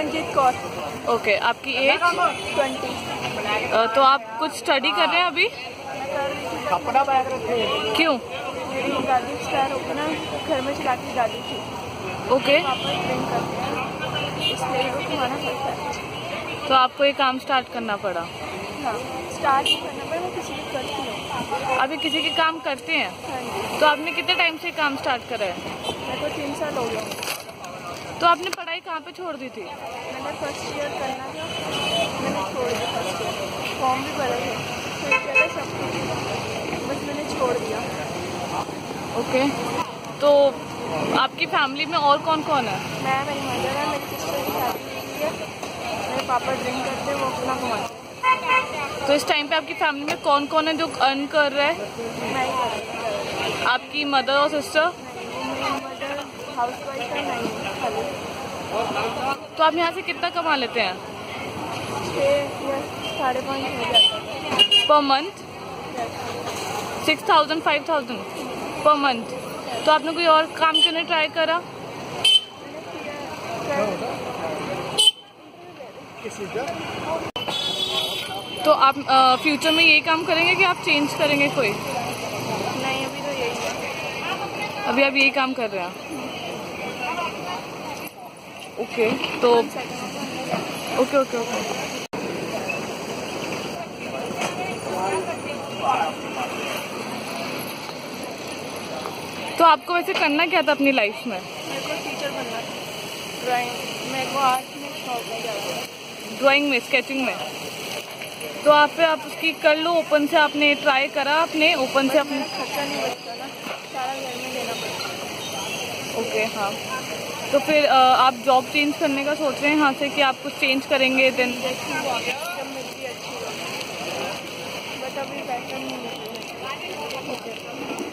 नमनजीत Kaur. Okay, आपकी age? 20। तो आप कुछ स्टडी कर रहे हैं अभी? अपना बैग रखे। क्यों? मेरी दादी एक्सपायर होकर ना घर में चलाती दादी थी। ओके, पापा ड्रिंक करते हैं, इसलिए वो कमाना पड़ता है। तो आपको ये काम स्टार्ट करना पड़ा? हाँ, स्टार्ट नहीं करना पड़ा, मैं किसी की करती हूँ। अभी किसी के काम करते हैं? हाँ जी। तो आपने कितने टाइम से काम स्टार्ट करा है? मेरे को 3 साल हो गए। तो आपने पढ़ाई कहाँ पे छोड़ दी थी? मैंने फर्स्ट ईयर करना था, मैंने छोड़ दिया। फर्स्ट ईयर फॉर्म भी भरे थे, फिर क्या सब कुछ, बस मैंने छोड़ दिया। ओके, तो आपकी फैमिली में और कौन कौन है? मैं, मेरी मदर है, मेरी सिस्टर की शादी हुई है, मेरे पापा ड्रिंक करते हैं, वो अपना कमाते हैं। तो इस टाइम पे आपकी फैमिली में कौन कौन है जो अर्न कर रहा है? मैं ही करती हूँ। आपकी मदर और सिस्टर? मेरी मदर हाउस वाइफ है, नहीं खाली। तो आप यहाँ से कितना कमा लेते हैं? 6 या 5.5 हो जाता है पर मंथ? 6000 5000 per month? तो आपने कोई और काम क्यों नहीं ट्राई करा? तो आप फ्यूचर में यही काम करेंगे कि आप चेंज करेंगे कोई? नहीं, अभी तो यही है। अभी आप यही काम कर रहे हैं? ओके, तो ओके ओके ओके। तो आपको वैसे करना क्या था अपनी लाइफ में? मेरे को टीचर बनना था, ड्राइंग। मेरे को आर्ट में शौक है ज़्यादा। ड्राइंग में, स्केचिंग में? तो आप उसकी कर लो, ओपन से आपने ट्राई करा? आपने ओपन से अपने खर्चा नहीं बचता ना, सारा घर में देना पड़ता। ओके, हाँ। तो फिर आप जॉब चेंज करने का सोच रहे हैं यहाँ से कि आप कुछ चेंज करेंगे? देन जब मिलती अच्छी होगी, बट अभी पैसा नहीं मिल रही है। ओके।